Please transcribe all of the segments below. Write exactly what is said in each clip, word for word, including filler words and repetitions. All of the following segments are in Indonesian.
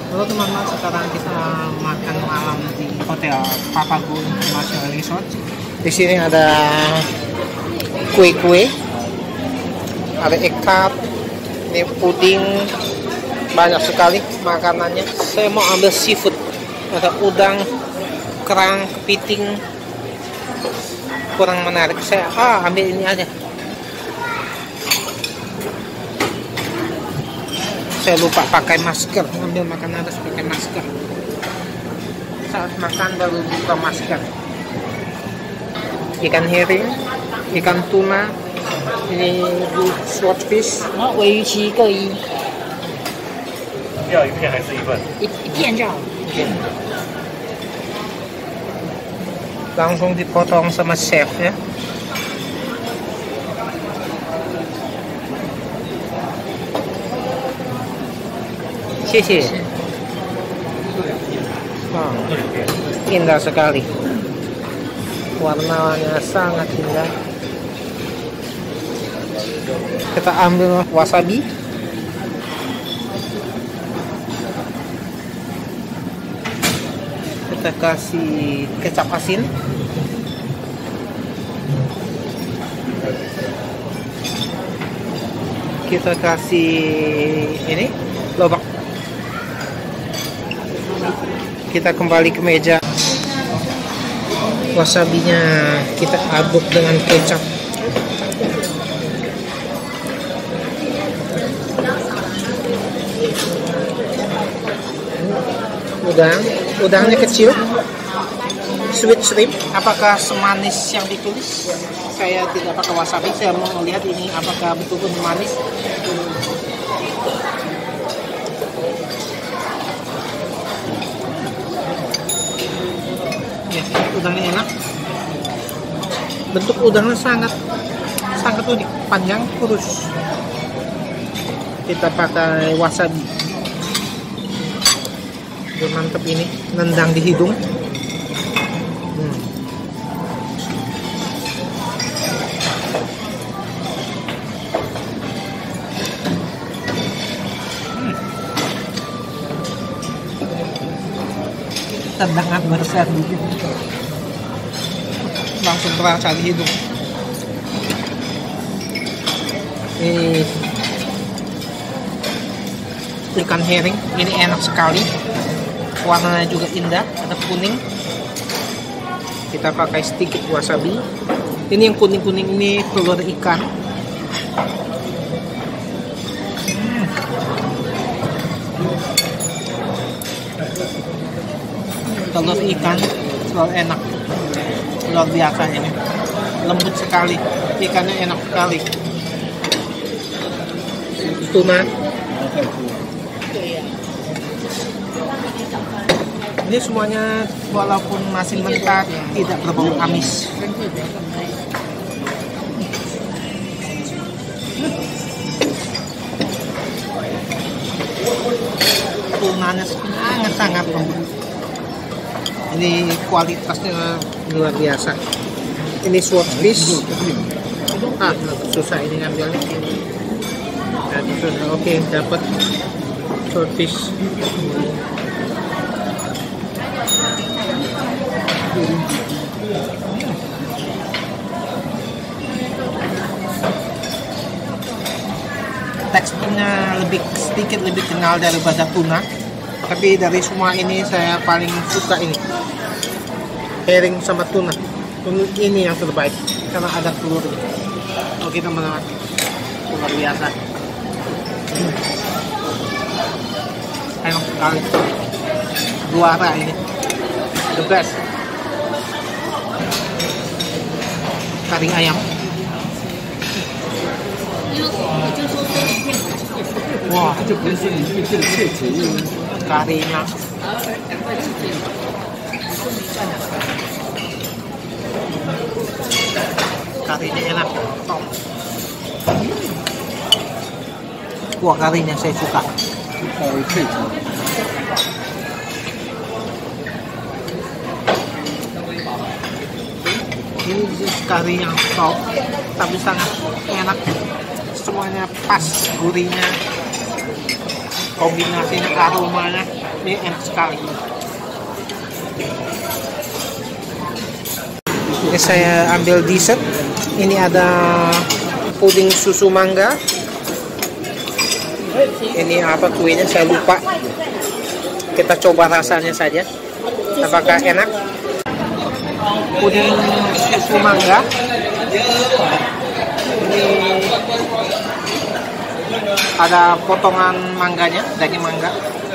Halo teman-teman, sekarang kita makan malam di Hotel Papago International Resort. Di sini ada kue-kue, ada egg tart, ini puding, banyak sekali makanannya. Saya mau ambil seafood, ada udang, kerang, kepiting, kurang menarik. Saya ah ambil ini aja. Saya lupa pakai masker, ambil makanan harus pakai masker. Saat makan baru buka masker. Ikan herring, ikan tuna, ini swordfish. 然后尾鱼鳍各一， 要一片还是一份？ 一一片就好。 Langsung dipotong sama chef ya. Sisi. Oh, indah sekali. Warnanya sangat indah. Kita ambil wasabi. Kita kasih kecap asin. Kita kasih ini lobak. Kita kembali ke meja. Wasabinya kita aduk dengan kecap. Udang, udangnya kecil. Sweet shrimp. Apakah semanis yang ditulis? Saya tidak pakai wasabi. Saya mau melihat ini apakah betul-betul manis. Ya, udangnya enak. Bentuk udangnya sangat sangat unik, panjang, kurus. Kita pakai wasabi. Dia mantep ini, nendang di hidung. Hmm. Hmm. Tendangan besar gitu. Langsung terasa di hidung. Ini ikan herring, ini enak sekali. Warnanya juga indah, ada kuning. Kita pakai sedikit wasabi. Ini yang kuning-kuning ini telur ikan. Hmm. Telur ikan selalu enak, luar biasa ini, lembut sekali, ikannya enak sekali. Tuna. Ini semuanya walaupun masih mentah tidak berbau amis. Tunanya sangat-sangat lembut. Ini kualitasnya luar biasa. Ini swordfish. Ah, susah ini ngambilnya. Nah, susah. Oke, dapat swordfish. Teksturnya lebih sedikit lebih kenal daripada tuna, tapi dari semua ini saya paling suka ini herring sama tuna. Ini yang terbaik karena ada telur. Oke teman-teman, luar biasa. Hmm. Enak sekali, juara ini, the best. Kari ayam. Wah, karinya. Karinya enak. Top. Wah, karinya saya suka. Ini kari yang top, tapi sangat enak. Semuanya pas, gurihnya. Kombinasinya aromanya ini enak sekali. Ini saya ambil dessert. Ini ada puding susu mangga. Ini apa kuenya saya lupa. Kita coba rasanya saja. Apakah enak? Puding susu mangga. Ini ada potongan mangganya, daging mangga.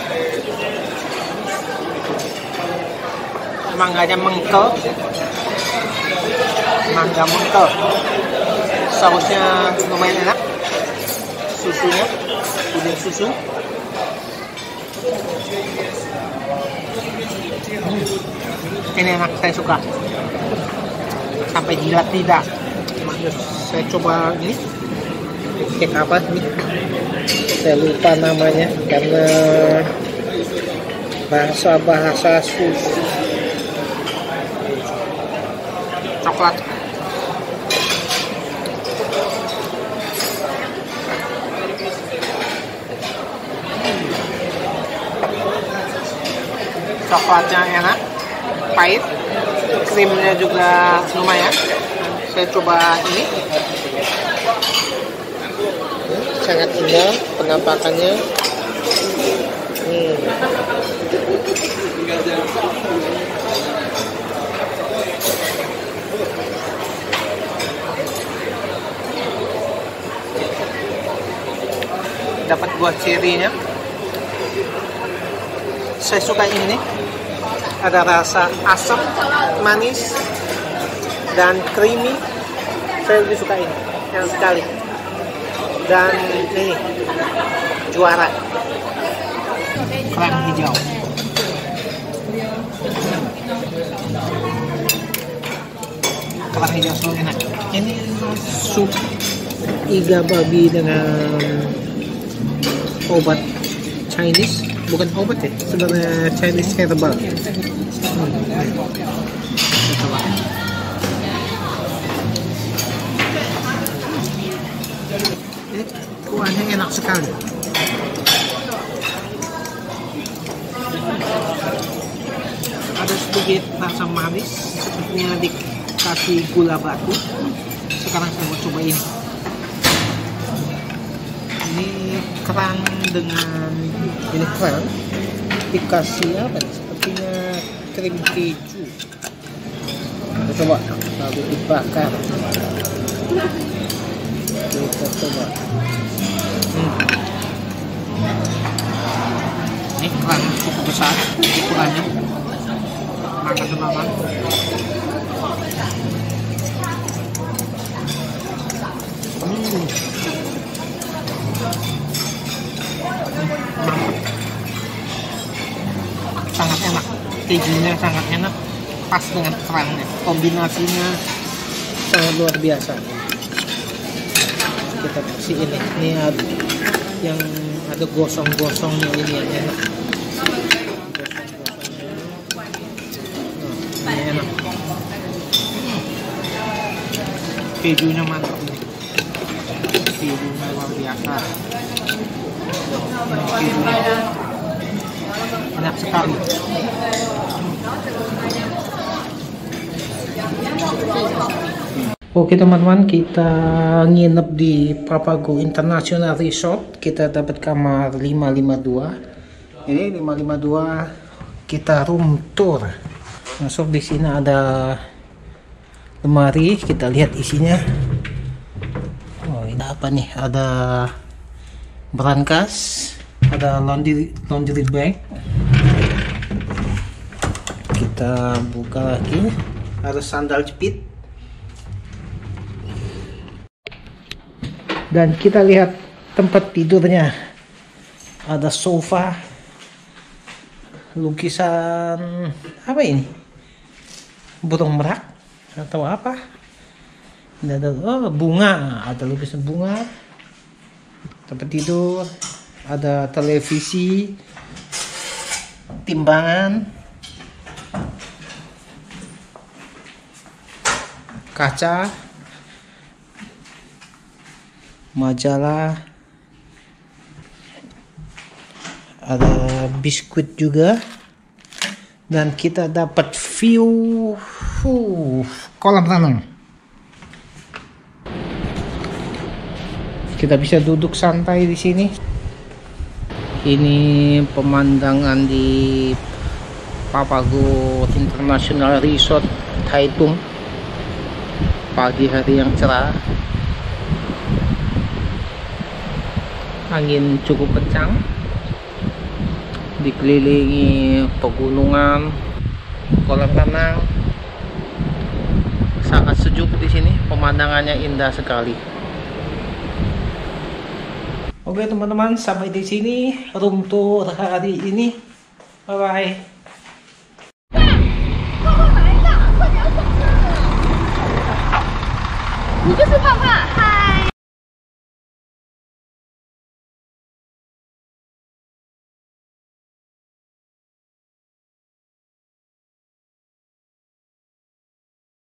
Mangganya mengkel. Mangga mengkel. Sausnya lumayan enak. Susunya, puding susu. Hmm. Ini enak, saya suka. Sampai jilat lidah. Saya coba ini. Cake apa ini? Saya lupa namanya karena bahasa-bahasa susu. Coklat. Coklatnya enak, pahit, krimnya juga lumayan. Saya coba ini, sangat indah penampakannya. Hmm. Dapat buah cerinya. Saya suka ini. Ada rasa asam, manis, dan creamy. Saya lebih suka ini, enak sekali. Dan ini juara kerang hijau. Kerang hijau selalu enak. Ini sup iga babi dengan obat Chinese. Bukan obat ya, sebenarnya Chinese herbal. Hmm. Coba. Ini kuahnya enak sekali. Ada sedikit rasa manis, sepertinya dikasih gula batu. Sekarang saya mau coba ini. Ini kerang dengan ini kerang dikasih apa? Sepertinya krim keju. Kita coba lalu dibakar. Kita coba. Hmm. Ini kerang cukup besar ukurannya. Makan teman-teman. Hmm. Sangat enak, kejunya sangat enak, pas dengan kerangnya, kombinasinya sangat luar biasa. Kita kasih ini, ini ada yang ada gosong-gosongnya, ini yang enak. Nah, ini enak. Kejunya mantap ini, kejunya luar biasa. Kejunya enak sekali. Oke teman-teman, kita nginep di Papago International Resort. Kita dapat kamar lima lima dua. Ini lima lima dua, kita room tour. Masuk di sini ada lemari, kita lihat isinya. Oh, ini apa nih? Ada brankas, ada laundry laundry bag. Kita buka lagi, ada sandal jepit. Dan kita lihat tempat tidurnya. Ada sofa, lukisan apa ini? Burung merak atau apa? Ini ada oh, bunga, ada lukisan bunga. Tempat tidur, ada televisi, timbangan, kaca, majalah, ada biskuit juga, dan kita dapat view uh, kolam renang. Kita bisa duduk santai di sini. Ini pemandangan di Papago International Resort Taitung, pagi hari yang cerah, angin cukup kencang, dikelilingi pegunungan, kolam renang, sangat sejuk di sini, pemandangannya indah sekali. Oke teman-teman, sampai di sini room tour hari ini. Bye bye. 你就是胖胖，嗨。